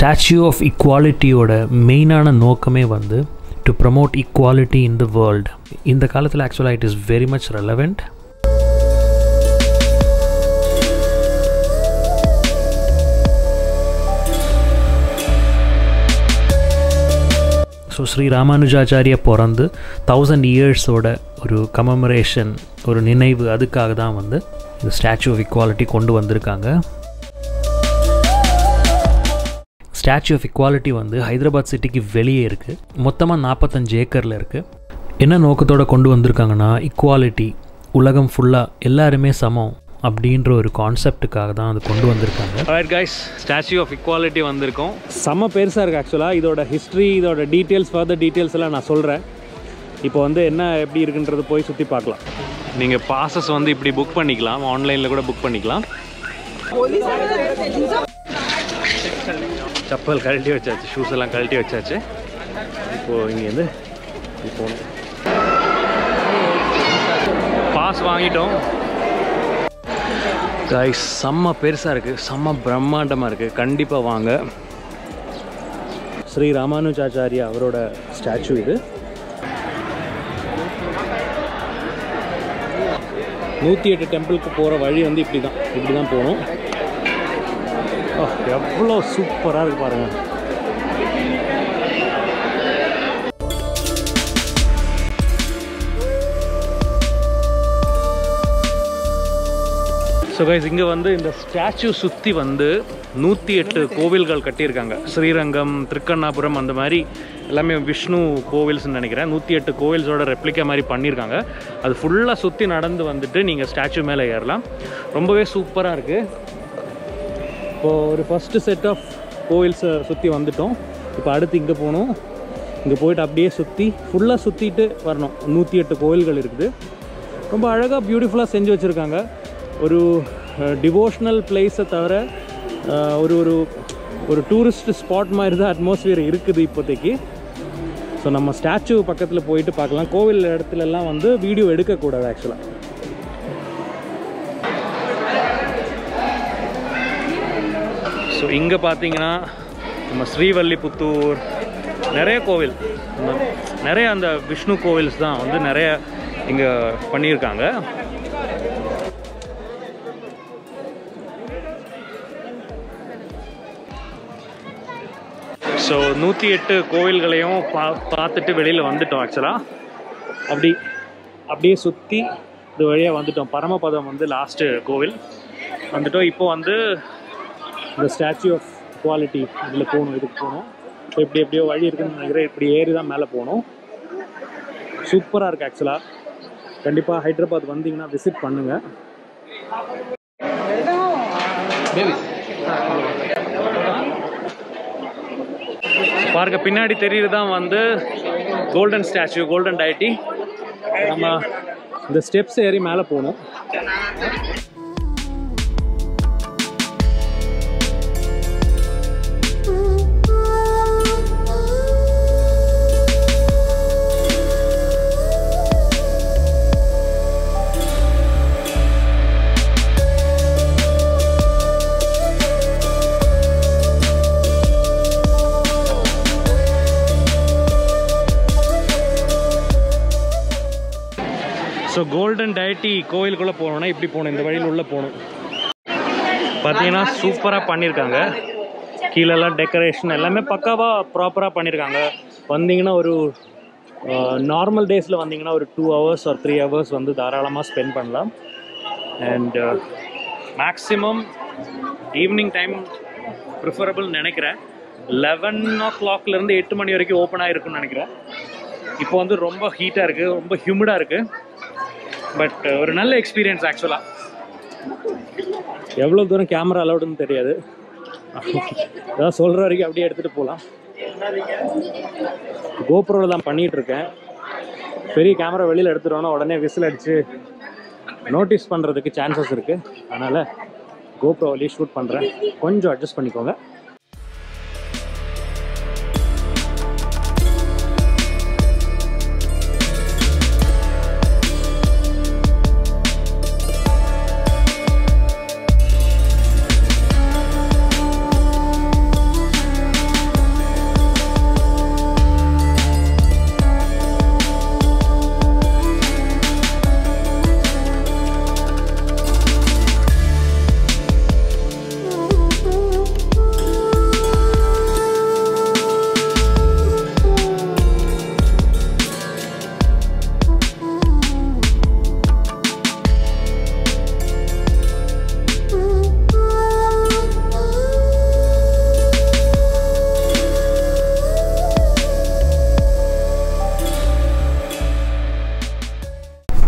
Statue of இக்வாலிட்டியோட மெயினான நோக்கமே வந்து to promote equality in the world. இந்த காலத்தில் ஆக்சுவலாக it is very much relevant. So Sri Ramanujacharya பிறந்து 1000 இயர்ஸோட ஒரு கமெமரேஷன், ஒரு நினைவு, அதுக்காக தான் வந்து இந்த ஸ்டாச்சு ஆஃப் இக்வாலிட்டி கொண்டு வந்திருக்காங்க. ஸ்டாச்சு ஆஃப் இக்வாலிட்டி வந்து ஹைதராபாத் சிட்டிக்கு வெளியே இருக்குது. மொத்தமாக 45 ஏக்கரில் இருக்குது. என்ன நோக்கத்தோடு கொண்டு வந்திருக்காங்கன்னா, இக்வாலிட்டி, உலகம் ஃபுல்லாக எல்லாருமே சமம் அப்படின்ற ஒரு கான்செப்டுக்காக தான் அது கொண்டு வந்திருக்காங்க. Right guys, statue of equality வந்திருக்கோம். செம்ம பெருசாக இருக்குது ஆக்சுவலாக. இதோட ஹிஸ்ட்ரி, இதோட டீட்டெயில்ஸ், ஃபர்தர் டீட்டெயில்ஸ் எல்லாம் நான் சொல்கிறேன். இப்போ வந்து என்ன எப்படி இருக்குன்றது போய் சுற்றி பார்க்கலாம். நீங்கள் பாசஸ் வந்து இப்படி புக் பண்ணிக்கலாம், ஆன்லைனில் கூட புக் பண்ணிக்கலாம். செப்பல் கழட்டி வச்சாச்சு, ஷூஸ் எல்லாம் கழட்டி வச்சாச்சு. இப்போது இங்கேருந்து இப்போ பாஸ் வாங்கிட்டோம். கைஸ், செம்ம பெருசாக இருக்குது, செம்ம பிரம்மாண்டமாக இருக்குது. கண்டிப்பாக வாங்க. ஸ்ரீ ராமானுஜாச்சாரியா அவரோட ஸ்டாச்சு இது. 108 டெம்பிளுக்கு போகிற வழி வந்து இப்படி தான் போகணும். எவ்வளோ சூப்பராக இருக்குது பாருங்கள். ஸோ கைஸ், இங்கே வந்து இந்த ஸ்டாச்சு சுற்றி வந்து 108 கோவில்கள் கட்டியிருக்காங்க. ஸ்ரீரங்கம், திருக்கண்ணாபுரம், அந்த மாதிரி எல்லாமே விஷ்ணு கோவில்ஸ்ன்னு நினைக்கிறேன். 108 கோவில்ஸோட ரெப்ளிகா மாதிரி பண்ணியிருக்காங்க. அது ஃபுல்லாக சுற்றி நடந்து வந்துட்டு நீங்கள் ஸ்டாச்சு மேலே ஏறலாம். ரொம்பவே சூப்பராக இருக்குது. இப்போது ஒரு ஃபஸ்ட்டு செட் ஆஃப் கோவில்ஸை சுற்றி வந்துட்டோம். இப்போ அடுத்து இங்கே போகணும். இங்கே போயிட்டு அப்படியே ஃபுல்லாக சுற்றிட்டு வரணும். 108 கோவில்கள் இருக்குது. ரொம்ப அழகாக பியூட்டிஃபுல்லாக செஞ்சு வச்சுருக்காங்க. ஒரு டிவோஷனல் பிளேஸை தவிர ஒரு டூரிஸ்ட் ஸ்பாட் மாதிரி தான் அட்மாஸ்பியர் இருக்குது இப்போதைக்கு. ஸோ நம்ம ஸ்டாச்சு பக்கத்தில் போயிட்டு பார்க்கலாம். கோவில் இடத்துலலாம் வந்து வீடியோ எடுக்கக்கூடாது ஆக்சுவலாக. ஸோ இங்கே பார்த்தீங்கன்னா நம்ம ஸ்ரீவல்லிபுத்தூர், நிறைய கோவில், நிறைய அந்த விஷ்ணு கோவில்ஸ் தான் வந்து நிறைய இங்கே பண்ணியிருக்காங்க. ஸோ 108 கோவில்களையும் பார்த்துட்டு வெளியில் வந்துட்டோம். ஆக்சுவலாக அப்படியே சுற்றி இது வழியாக வந்துட்டோம். பரமபதம் வந்து லாஸ்ட்டு கோவில் வந்துட்டோம். இப்போ வந்து இந்த ஸ்டாச்சு ஆஃப் இக்வாலிட்டி இதில் போகணும், இதுக்கு போகணும். ஸோ எப்படியோ வழி இருக்குதுன்னு நினைக்கிறேன். இப்படி ஏறி தான் மேலே போகணும். சூப்பராக இருக்குது ஆக்சுவலாக. கண்டிப்பாக ஹைதராபாத் வந்தீங்கன்னா விசிட் பண்ணுங்கள். பாருங்க, பின்னாடி தெரியுது தான் வந்து கோல்டன் ஸ்டாச்சு, கோல்டன் டயட்டி. நம்ம இந்த ஸ்டெப்ஸ் ஏறி மேலே போகணும். ஸோ கோல்டன் டயட்டி கோயிலுக்குள்ளே போகணுன்னா இப்படி போகணும், இந்த வழியில் உள்ளே போகணும். பார்த்தீங்கன்னா சூப்பராக பண்ணியிருக்காங்க. கீழெல்லாம் டெக்கரேஷன் எல்லாமே பக்காவாக ப்ராப்பராக பண்ணியிருக்காங்க. வந்தீங்கன்னா ஒரு நார்மல் டேஸில் வந்தீங்கன்னா ஒரு 2 hours or 3 hours வந்து தாராளமாக ஸ்பெண்ட் பண்ணலாம். And maximum evening time preferable நினைக்கிறேன். 11 o'clock 8 மணி வரைக்கும் ஓப்பனாக இருக்குன்னு நினைக்கிறேன். இப்போ வந்து ரொம்ப ஹீட்டாக இருக்குது, ரொம்ப ஹியூமிடாக இருக்குது. பட் ஒரு நல்ல எக்ஸ்பீரியன்ஸ் ஆக்சுவலாக. எவ்வளோ தூரம் கேமரா அலவுடுன்னு தெரியாது. ஏதாவது சொல்கிற வரைக்கும் அப்படியே எடுத்துகிட்டு போகலாம். கோப்ரோவில் தான் பண்ணிகிட்ருக்கேன். பெரிய கேமரா வெளியில் எடுத்துட்டோன்னா உடனே விசில் அடித்து நோட்டீஸ் பண்ணுறதுக்கு சான்சஸ் இருக்குது. அதனால் கோப்ரோவிலேயே ஷூட் பண்ணுறேன். கொஞ்சம் அட்ஜஸ்ட் பண்ணிக்கோங்க.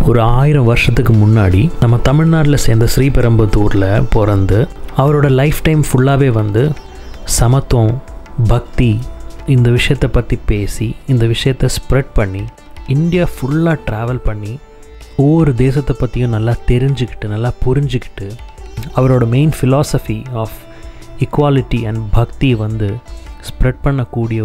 ஒரு 1000 வருஷத்துக்கு முன்னாடி நம்ம தமிழ்நாட்டில் சேர்ந்த ஸ்ரீபெரும்புத்தூரில் பிறந்து அவரோட லைஃப் டைம் ஃபுல்லாகவே வந்து சமத்துவம், பக்தி இந்த விஷயத்தை பற்றி பேசி இந்த விஷயத்தை ஸ்ப்ரெட் பண்ணி இந்தியா ஃபுல்லாக ட்ராவல் பண்ணி ஒவ்வொரு தேசத்தை பற்றியும் நல்லா தெரிஞ்சுக்கிட்டு நல்லா புரிஞ்சுக்கிட்டு அவரோட main philosophy of equality and bhakti வந்து ஸ்ப்ரெட் பண்ணக்கூடிய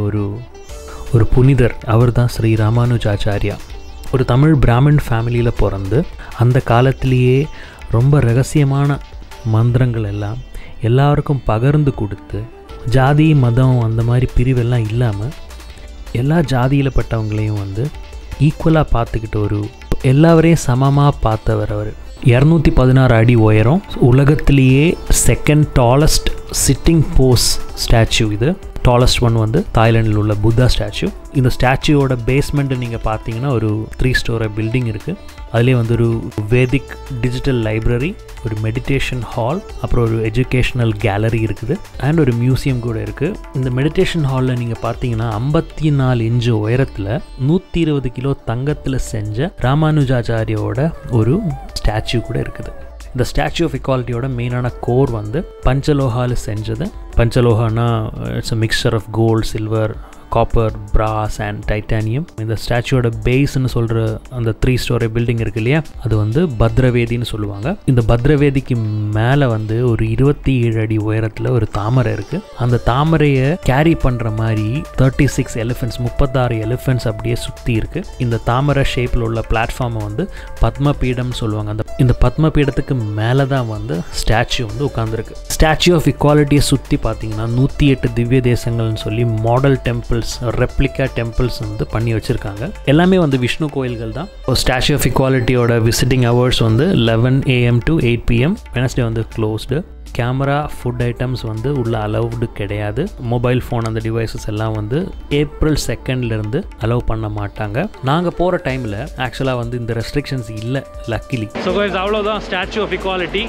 ஒரு புனிதர் அவர் தான் ஸ்ரீ ராமானுஜாச்சாரியா. ஒரு தமிழ் பிராமின் ஃபேமிலியில் பிறந்து அந்த காலத்திலேயே ரொம்ப ரகசியமான மந்திரங்கள் எல்லாம் எல்லாருக்கும் பகிர்ந்து கொடுத்து ஜாதி மதம் அந்த மாதிரி பிரிவெல்லாம் இல்லாமல் எல்லா ஜாதியில் பட்டவங்களையும் வந்து ஈக்குவலாக பார்த்துக்கிட்டு எல்லாவரையும் சமமாக பார்த்தவர் அவர். 216 அடி உயரம், உலகத்திலேயே second tallest sitting pose statue. இது டாலஸ்ட் ஒன் வந்து தாய்லாண்டில் உள்ள புத்தா ஸ்டாச்சு. இந்த ஸ்டாச்சுவோட பேஸ்மெண்ட்டு நீங்கள் பார்த்தீங்கன்னா ஒரு 3 ஸ்டோரி பில்டிங் இருக்குது. அதிலே வந்து ஒரு வேதிக் டிஜிட்டல் லைப்ரரி, ஒரு மெடிடேஷன் ஹால், அப்புறம் ஒரு எஜுகேஷ்னல் கேலரி இருக்குது அண்ட் ஒரு மியூசியம் கூட இருக்குது. இந்த மெடிடேஷன் ஹாலில் நீங்கள் பார்த்தீங்கன்னா 54 இன்ச்சு உயரத்தில் 120 கிலோ தங்கத்தில் செஞ்ச ராமானுஜாச்சாரியோட ஒரு ஸ்டாச்சு கூட இருக்குது. இந்த ஸ்டாச்சு ஆஃப் இக்வாலிட்டியோட மெயினான கோர் வந்து பஞ்சலோஹாவில் செஞ்சது. பஞ்சலோஹானா it's a mixture of gold, silver, copper, brass and titanium. இந்த ஸ்டாச்சுவோட பேஸ்ன்னு சொல்கிற அந்த 3 ஸ்டோரி பில்டிங் இருக்கு இல்லையா, அது வந்து பத்ரவேதின்னு சொல்லுவாங்க. இந்த பத்ரவேதிக்கு மேலே வந்து ஒரு 27 அடி உயரத்தில் ஒரு தாமரை இருக்குது. அந்த தாமரையை கேரி பண்ணுற மாதிரி 36 எலிஃபென்ட்ஸ், 36 எலிஃபென்ட்ஸ் அப்படியே சுற்றி இருக்குது. இந்த தாமரை ஷேப்பில் உள்ள பிளாட்ஃபார்மை வந்து பத்மபீடம்னு சொல்லுவாங்க. இந்த பத்மபீடத்துக்கு மேலே தான் வந்து ஸ்டாச்சு வந்து உட்காந்துருக்கு. ஸ்டாச்சு ஆஃப் இக்வாலிட்டியை சுற்றி பார்த்தீங்கன்னா 108 திவ்ய தேசங்கள்னு சொல்லி மாடல் டெம்பிள்ஸ், ரெப்ளிகா டெம்பிள்ஸ் வந்து பண்ணி வச்சுருக்காங்க. எல்லாமே வந்து விஷ்ணு கோயில்கள் தான். ஸ்டாச்சு ஆஃப் இக்வாலிட்டியோட விசிட்டிங் ஹவர்ஸ் வந்து 11 AM to 8 PM. வெனஸ்டே வந்து க்ளோஸ்டு. கேமரா, ஃபுட் ஐட்டம்ஸ் வந்து உள்ள அலவுடு கிடையாது. மொபைல் ஃபோன் அந்த டிவைசஸ் எல்லாம் வந்து April 2 அலோவ் பண்ண மாட்டாங்க. நாங்கள் போகிற டைமில் ஆக்சுவலாக வந்து இந்த ரெஸ்ட்ரிக்ஷன்ஸ் இல்லை, லக்கிலி. ஸோ கைஸ், அவ்வளோதான் ஸ்டாச்சு ஆஃப் இக்வாலிட்டி.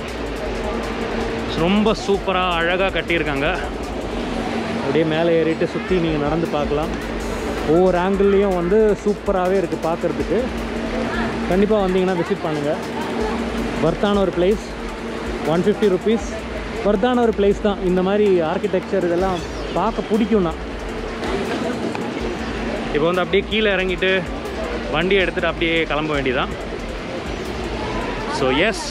ரொம்ப சூப்பராக அழகாக கட்டியிருக்காங்க. அப்படியே மேலே ஏறிட்டு சுற்றி நீங்கள் நடந்து பார்க்கலாம். ஒவ்வொரு ஆங்கிள்லேயும் வந்து சூப்பராகவே இருக்குது பார்க்குறதுக்கு. கண்டிப்பாக வந்தீங்கன்னா விசிட் பண்ணுங்கள். வர்த்தான ஒரு பிளேஸ், 150 rupees வர்த்தான ஒரு பிளேஸ் தான். இந்த மாதிரி ஆர்கிடெக்சர் இதெல்லாம் பார்க்க பிடிக்கும்னா இப்போ வந்து அப்படியே கீழே இறங்கிட்டு வண்டியை எடுத்துகிட்டு அப்படியே கிளம்ப வேண்டியதான். ஸோ எஸ்,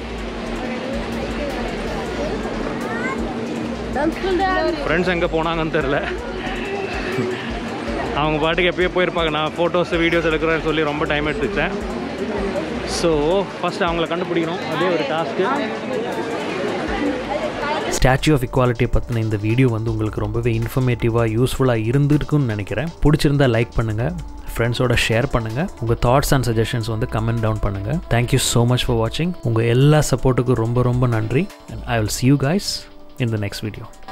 ஃப்ரெண்ட்ஸ் எங்கே போனாங்கன்னு தெரில. அவங்க பாட்டுக்கு எப்போயோ போயிருப்பாங்க. நான் ஃபோட்டோஸ் வீடியோஸ் எடுக்கிறேன்னு சொல்லி ரொம்ப டைம் எடுத்துக்கிட்டேன். ஸோ ஃபஸ்ட்டு அவங்கள கண்டுபிடிக்கணும், அதே ஒரு டாஸ்க்கு. ஸ்டாச்சு ஆஃப் இக்வாலிட்டியை பற்றின இந்த வீடியோ வந்து உங்களுக்கு ரொம்பவே இன்ஃபர்மேட்டிவாக யூஸ்ஃபுல்லாக இருந்திருக்குன்னு நினைக்கிறேன். பிடிச்சிருந்தால் லைக் பண்ணுங்கள், ஃப்ரெண்ட்ஸோட ஷேர் பண்ணுங்கள், உங்கள் தாட்ஸ் அண்ட் சஜஷன்ஸ் வந்து கமெண்ட் டவுன் பண்ணுங்கள். தேங்க்யூ ஸோ மச் ஃபார் வாட்சிங். உங்கள் எல்லா சப்போர்ட்டுக்கும் ரொம்ப ரொம்ப நன்றி. And I will see you guys in the next video.